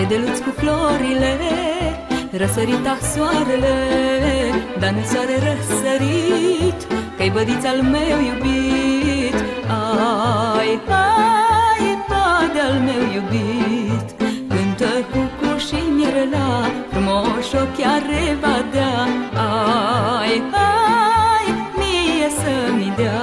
deluți cu florile, răsărita soarele, dar nu soare răsărit, că-i bădiț al meu iubit. Ai, ai, bade al meu iubit, cântă cucu și mierela, frumos ochi are badea. Ai, ai, mie să-mi dea.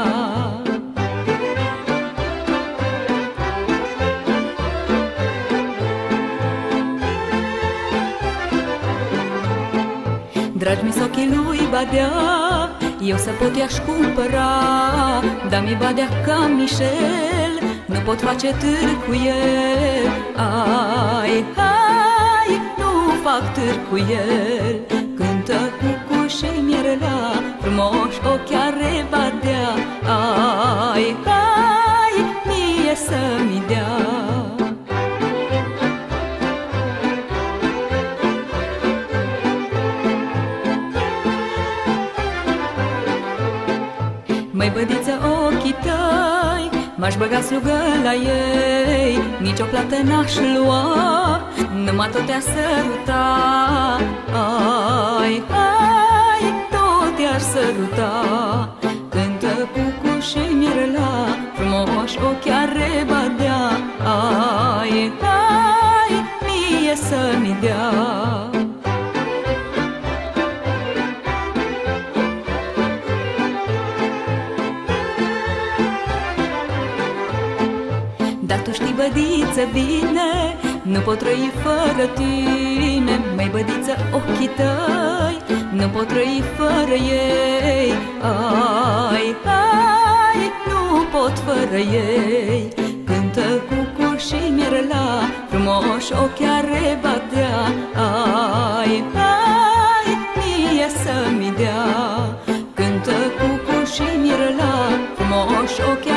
Dragi mi-s ochii lui badea, eu să pot i-aș cumpăra, dar mi badea ca Michel, nu pot face târg cu el. Ai, ai, nu fac târg cu el, cântă cucu și mierela, frumoși ochi are badea. Ai, ai, mie să-mi dea. Măi bădiță, ochii tăi m-aș băga slugă la ei, nici o plată n-aș lua, numai tot te-aș săruta. Ai, ai, tot te-aș săruta, cântă cucu și mierela, frumoși ochi are badea. Ai, ai, mie să-mi dea. Dar tu știi, bădiță, bine, nu pot trăi fără tine. Măi bădiță, ochii tăi nu pot trăi fără ei. Ai, ai, nu pot fără ei, cântă cucu și mierela, frumoși ochi are badea. Ai, ai, mie să-mi dea, cântă cucu și mierela, frumoși ochi